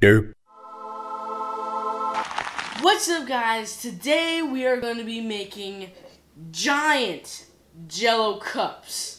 Derp. What's up, guys? Today we are going to be making giant Jello cups.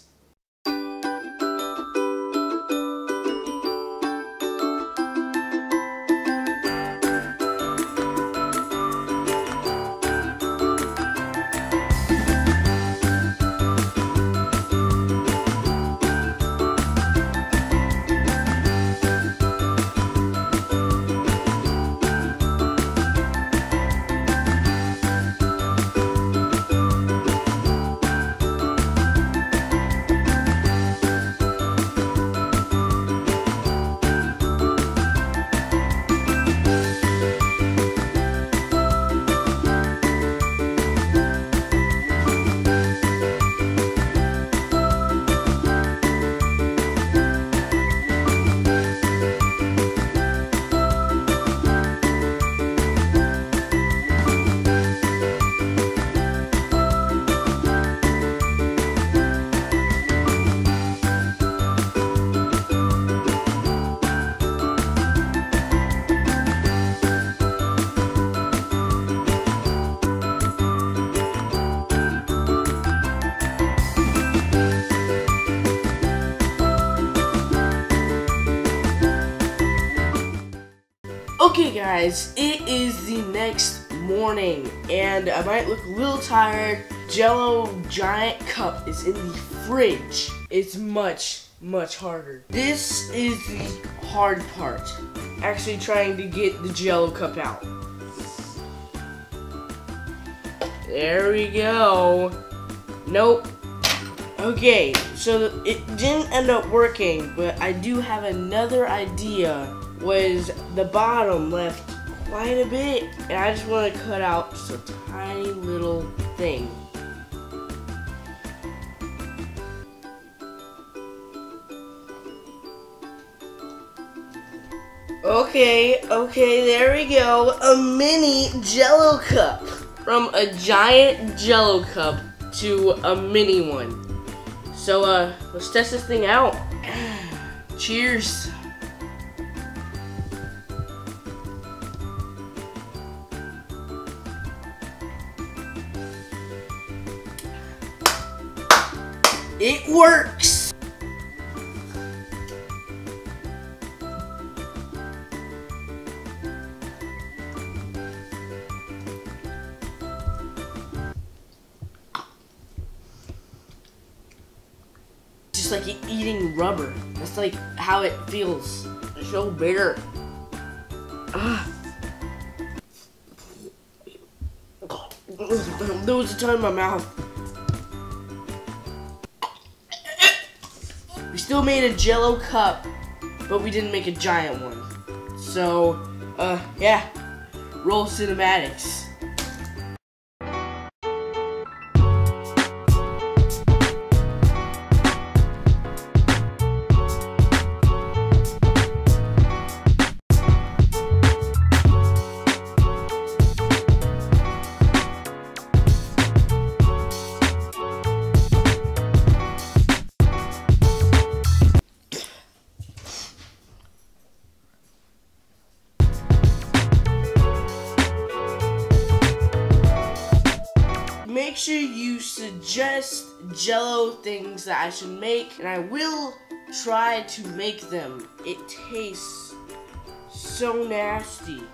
Okay, guys, it is the next morning, and I might look a little tired. Jello giant cup is in the fridge. It's much harder. This is the hard part, actually trying to get the Jello cup out. There we go. Nope. Okay, so it didn't end up working, but I do have another idea. Was the bottom left quite a bit, and I just want to cut out just a tiny little thing. Okay, there we go. A mini Jello cup. From a giant Jello cup to a mini one. So, let's test this thing out. Cheers. It works! Just like eating rubber. That's like how it feels. It's so bitter. There was a ton in my mouth. We still made a Jello cup, but we didn't make a giant one. So, yeah. Roll cinematics. Make sure you suggest Jello things that I should make, and I will try to make them. It tastes so nasty.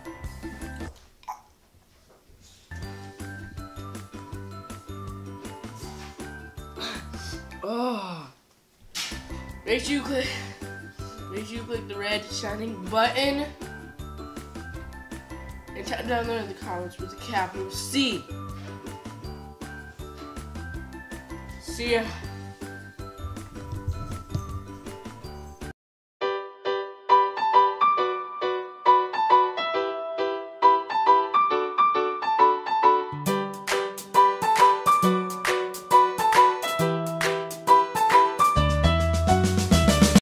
Oh. Make sure you click the red shining button and type down there in the comments with a capital C. See ya.